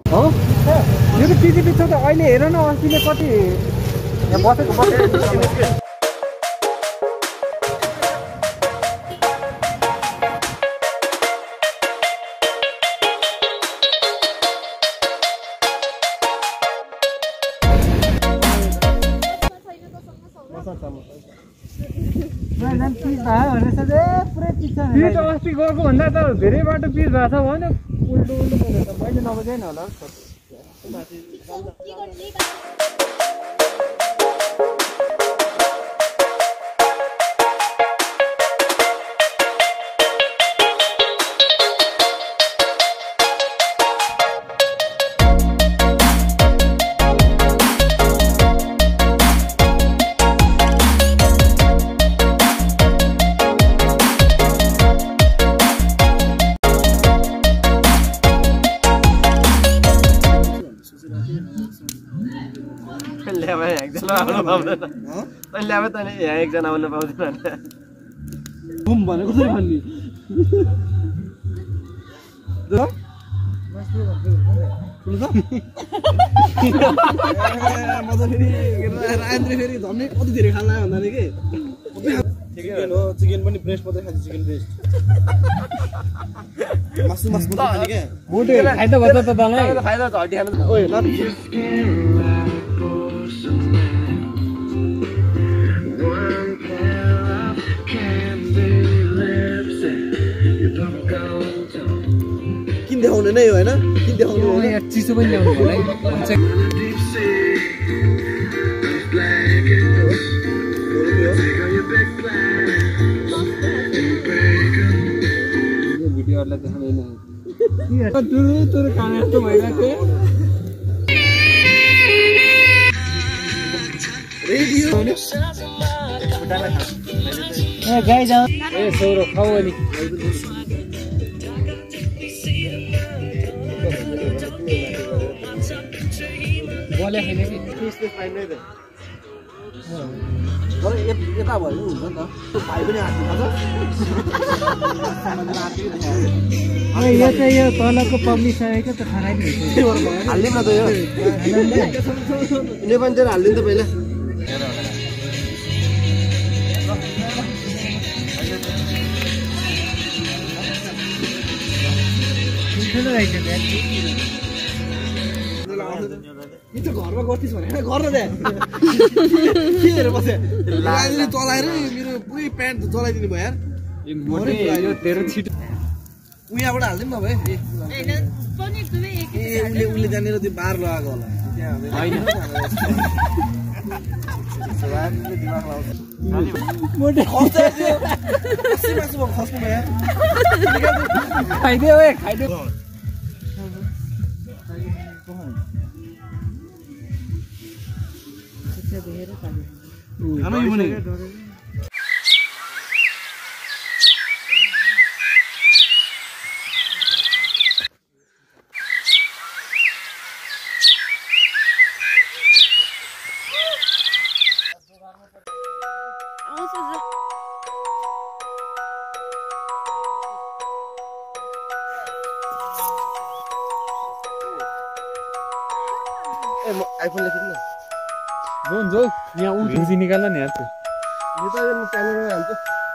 हो यो त पिजी पिछ त अहिले हेर न अस्तिले कति यहाँ बसेको अस्ति गएको भन्दा त धेरै बाटो पिच भएको छ भने उल्टो उल्टो त मैले नबुझेन होला एकजना आउन पाउँदैन घुम भनेको चाहिँ भन्ने फेरि झन्डै कति धेरै खान लाग्यो भन्दा कि चिकन हो चिकन पनि ब्रेस्ट मात्रै खान्छ चिकन ब्रेस्ट मासु मासु मात्रै खाने क्या मोटे खाइद भन्छ त तँलाई फाइदा त हड्डी खानु ओए ल किन देखाउने नै हो हैन किन देखाउने हो यार चिसो पनि ल्याउनु होला है भिडियोहरुलाई देखाउने नै तुरु तुरु कान यस्तो भइरहेको रेडियो ए गाई जाऊ ए सौरो खाऊ अनि बोले हैन कि त्यसले फाइनै त तर यता भयो हुन्छ नि त भाइ पनि हात्ती खान्छ अरे यो चाहिँ यो तलको पब्लिक सकेको त खाना नि हाल्दिम न त यो नेपाली चाहिँ हाल्दिन त पहिला घरमा गर्थिस् भने गर्न दे के हेरेर बसे चलाएर मेरो पुरै प्यान्ट चलाइदिनु भयो यार तेरो छिटो उयाबाट हाल्दिउँ न भाइ उसले जानेर त्यो बार लगाएको होला खाइदियो खाइदियो आइफोन लेख्नु न जोन जो यहाँ उठ्नु निकाल्न नि यार यो त म क्यामेरामा हाल्छु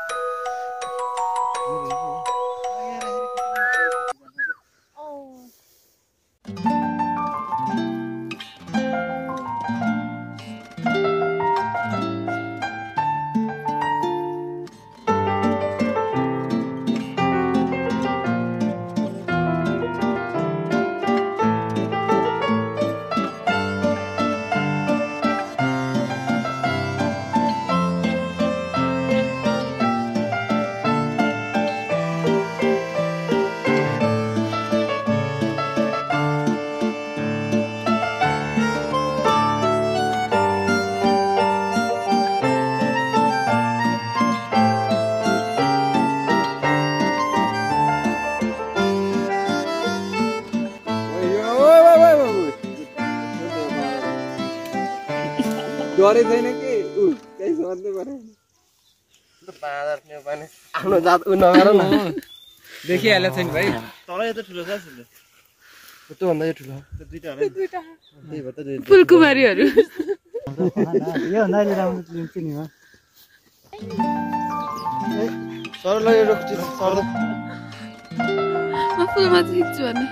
डरे छैन कि केही सोध्नु पर्यो आफ्नो जात उ नगर न देखिहाल्यो छैन भाइ तल यो त ठुलो छ त्यो भन्दा यो ठुलो दुईटा होला त्यही भएर त फुलकुमारीहरू यो भन्दा अहिले राम्रो लिन्छु नि म सरलाई यो रोक्छु सर म फुलमा खिच्छु भने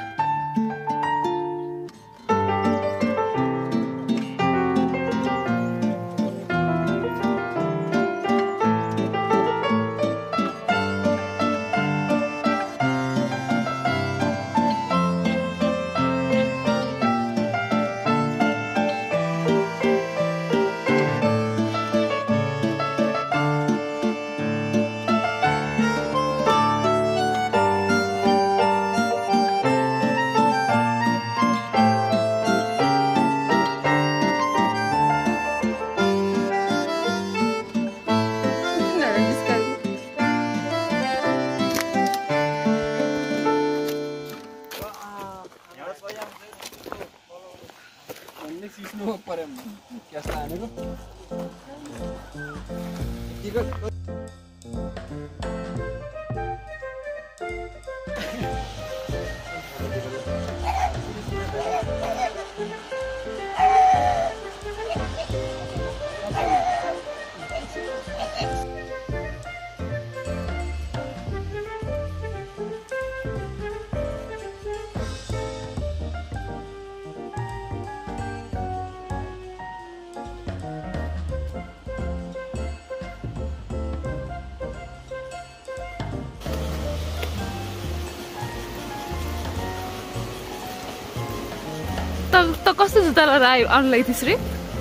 त कस्तो जुत्ता लगाएर आयो अनलाइन त्यसरी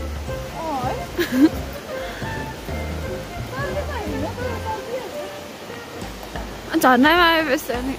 झर्नामा आएपछि अनि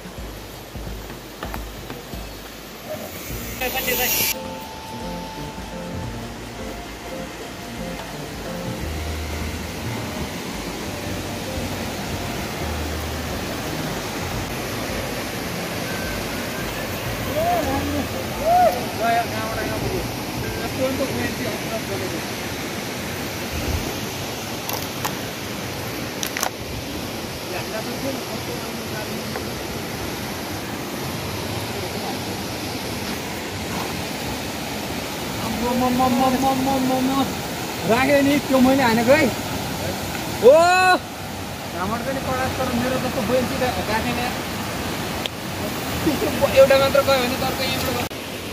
राख्यो नि त्यो मैले हानेको है हो घामट पनि कडा तर मेरो जस्तो बोइन्सी राखेन एउटा मात्र गयो भने अर्को यहाँबाट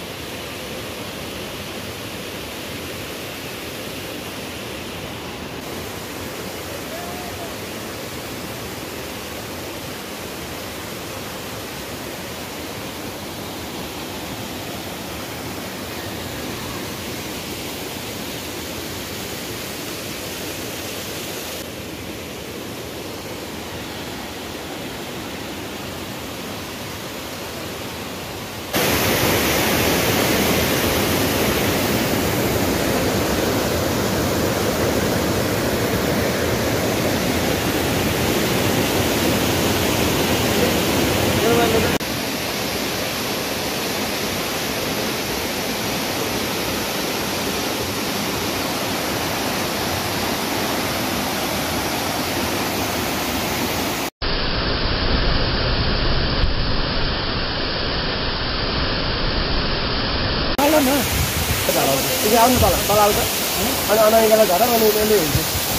आउनु तल आउँछ अनि अनाइकालाई झर अनि उसले हुन्छ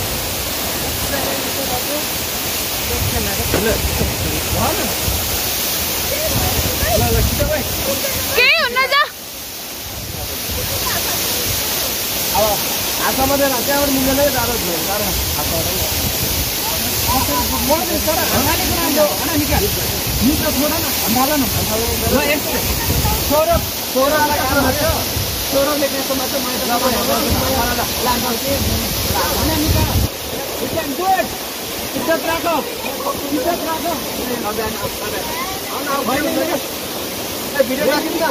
केही हुन्न जा अब हातमा चाहिँ त्यहाँबाट मिल्दैन जाडो जाडो सोरो लेख्नेको मात्र मैले इज्जत राखो भिडियो राखिन्छ